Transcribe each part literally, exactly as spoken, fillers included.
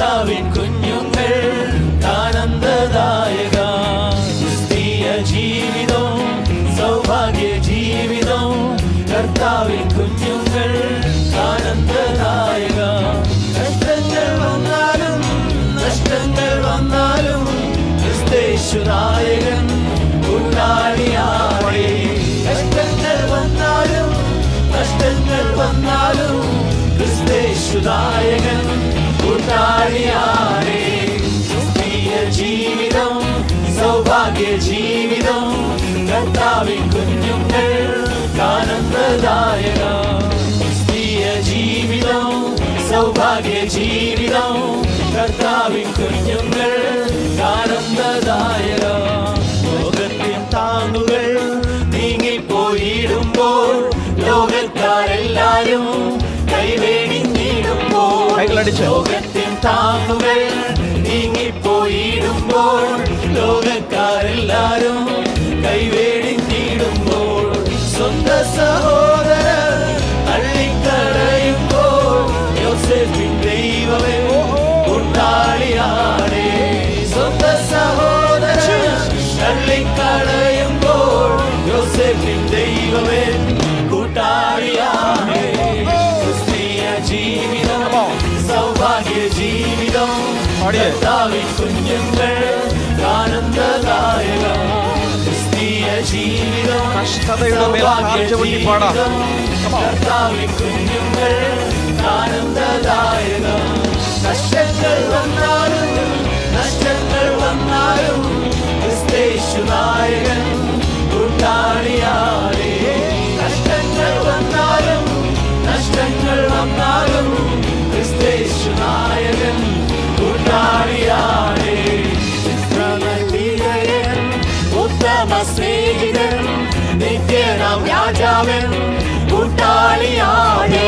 കർത്താവിൻ കുഞ്ഞുങ്ങൾ ആനന്ദദായക ക്രിസ്തീയ ജീവിതം സൗഭാഗ്യ ജീവിതം കർത്താവിൻ കുഞ്ഞുങ്ങൾ ആനന്ദദായക നഷ്ടങ്ങൾ വന്നാലും നഷ്ടങ്ങൾ വന്നാലും ക്രിസ്തേശു നായകൻ കൂട്ടാളിയാണേ നഷ്ടങ്ങൾ വന്നാലും നഷ്ടങ്ങൾ വന്നാലും ക്രിസ്തേശു നായകൻ കൂട്ടാളിയാണേ ക്രിസ്തീയ ജീവിതം സൗഭാഗ്യ ജീവിതം കർത്താവിൻ കുഞ്ഞുങ്ങൾ ആനന്ദദായക ക്രിസ്തീയ ജീവിതം സൗഭാഗ്യ ജീവിതം കർത്താവിൻ കുഞ്ഞുങ്ങൾ ആനന്ദദായക ലോകത്തിൻ താങ്ങുകൾ നീങ്ങിപ്പോയിടുമ്പോൾ ലോകക്കാരെല്ലാരും കൈവേടിഞ്ഞിടുമ്പോൾ ലോകത്തിൻ താങ്ങുകൾ നീങ്ങിപ്പോയിടുമ്പോൾ ലോകക്കാരെല്ലാരും കൈവേടിഞ്ഞിടുമ്പോൾ സ്വന്തം സഹോദരൻ തള്ളിക്കളയുമ്പോൾ യോസേഫിൻ ദൈവമേ കൂട്ടാളിയാണേ സ്വന്തം സഹോദരൻ തള്ളിക്കളയുമ്പോൾ യോസേഫിൻ ദൈവമേ കൂട്ടാളിയാണേ ക്രിസ്തീയ ജീവിതം സൗഭാഗ്യ ജീവിതം കർത്താവിൻ കുഞ്ഞുങ്ങൾ ആനന്ദദായക ക്രിസ്തീയ ജീവിതം സൗഭാഗ്യ ജീവിതം കർത്താവിൻ കുഞ്ഞുങ്ങൾ ആനന്ദദായക നഷ്ടങ്ങൾ വന്നാലും നഷ്ടങ്ങൾ വന്നാലും ക്രിസ്തേശു നായകൻ കൂട്ടാളിയാണേ നഷ്ടങ്ങൾ വന്നാലും നഷ്ടങ്ങൾ വന്നാലും ക്രിസ്തേശു നായകൻ കൂട്ടാളിയാണേ ഉത്തമ സ്നേഹിതൻ നിത്യനാം രാജാവൻ കൂട്ടാളിയാണേ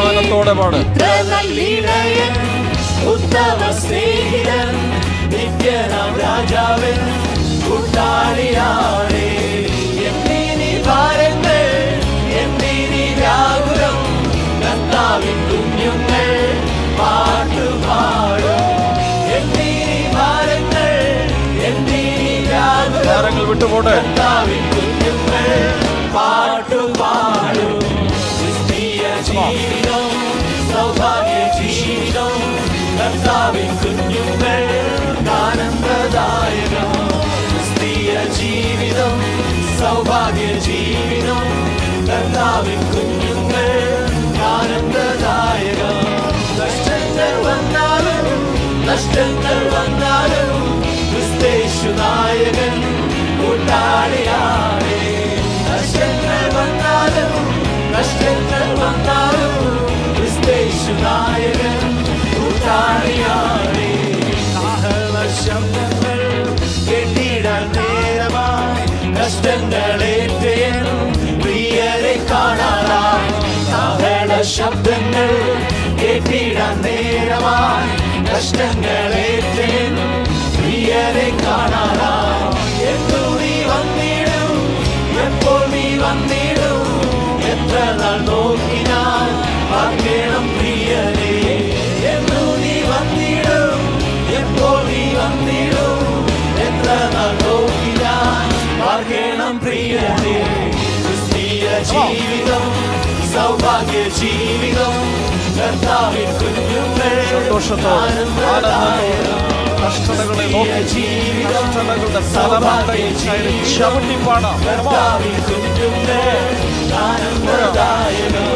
ഉത്തമ സ്നേഹിതൻ നിത്യനാം രാജാവൻ കൂട്ടാളിയാണേ എന്നീ ഭാരങ്ങൾ എന്നീ വ്യാകുലം കർത്താവിൻ കുഞ്ഞുങ്ങൾ പാട്ടുപാടും എന്നീ ഭാരങ്ങൾ എന്നീ വ്യാകുലം വിട്ടുപോട്ടെ കർത്താവിൻ കുഞ്ഞുങ്ങൾ പാട്ടുപാടും ക്രിസ്തീയ ജീവിതം സൗഭാഗ്യ ജീവിതം കർത്താവിൻ കുഞ്ഞുങ്ങൾ ആനന്ദദായക ക്രിസ്തീയ ജീവിതം സൗഭാഗ്യ ജീവിതം കർത്താവിൻ കുഞ്ഞുങ്ങൾ ആനന്ദദായക നഷ്ടങ്ങൾ വന്നാലും നഷ്ടങ്ങൾ വന്നാലും ക്രിസ്തേശു നായകൻ കൂട്ടാളിയാണേ നഷ്ടങ്ങൾ വന്നാലും നഷ്ടങ്ങൾ വന്നാലും ക്രിസ്തേശു നായകൻ കൂട്ടാളിയാണേ ശബ്ദങ്ങൾ കേട്ടിടാൻ നേരമായി കഷ്ടങ്ങളേറ്റേൻ പ്രിയരെ കാണാനായി കാഹള ശബ്ദങ്ങൾ കേട്ടിടാൻ നേരമായി കഷ്ടങ്ങളേറ്റേൻ പ്രിയരെ കാണാനായി എന്നു നീ വന്നിടും എപ്പോൾ നീ വന്നിടും എത്ര നാൾ നോക്കിനാൽ പാർക്കണം പ്രിയരെ എന്നു നീ വന്നിടും എപ്പോൾ നീ വന്നിടും എത്ര നാൾ നോക്കിനാൽ പാർക്കണം പ്രിയരെ ക്രിസ്തീയ ജീവിതം സൗഭാഗ്യ ജീവിതം കർത്താവിൻ കുഞ്ഞുങ്ങൾ കഷ്ടതകളെ നോക്കി കഷ്ടതകളുടെ ഫലമണ്ടയിൽ ചവിട്ടി പാടാം കർത്താവിൻ കുഞ്ഞുങ്ങൾ ആനന്ദദായക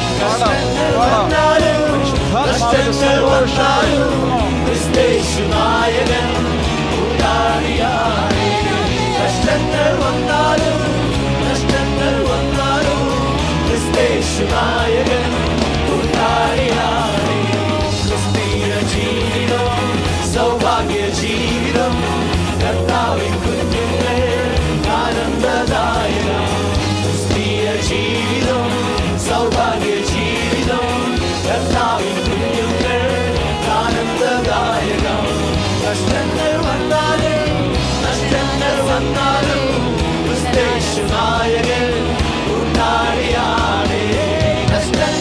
നഷ്ടങ്ങൾ വന്നാലും ക്രിസ്തേശു നായകൻ കൂട്ടാളിയാണേ നഷ്ടങ്ങൾ വന്നാലും നഷ്ടങ്ങൾ വന്നാലും ക്രിസ്തേശു നായകൻ കൂട്ടാളിയാണേ ക്രിസ്തീയ ജീവിതം സൗഭാഗ്യ ജീവിതം കർത്താവിൻ കുഞ്ഞുങ്ങൾ ആനന്ദദായക ക്രിസ്തീയ ജീവിതം സൗഭാഗ്യ ജീവിതം കർത്താവിൻ കുഞ്ഞുങ്ങൾ ആനന്ദദായക നഷ്ടങ്ങൾ വന്നാലും നഷ്ടങ്ങൾ വന്നാലും ക്രിസ്തേശു നായകൻ കൂട്ടാളിയാണേ നഷ്ടങ്ങൾ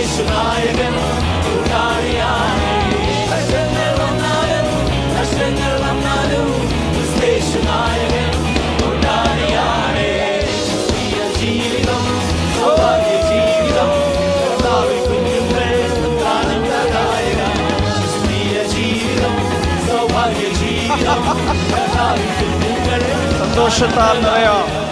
ക്രിസ്തീയശുനായകൻ കൂട്ടാളിയാണ്. കഷ്ടങ്ങൾ വന്നാലും നഷ്ടങ്ങൾ വന്നാലും ക്രിസ്തീയശുനായകൻ കൂട്ടാളിയാണ്. ക്രിസ്തീയ ജീവിതം സൗഭാഗ്യ ജീവിതം കർത്താവിൻ കുഞ്ഞുങ്ങൾ ആനന്ദദായകം. ക്രിസ്തീയ ജീവിതം സൗഭാഗ്യ ജീവിതം കർത്താവിൻ കുഞ്ഞുങ്ങൾ സന്തോഷത്താൽ നിറയാം.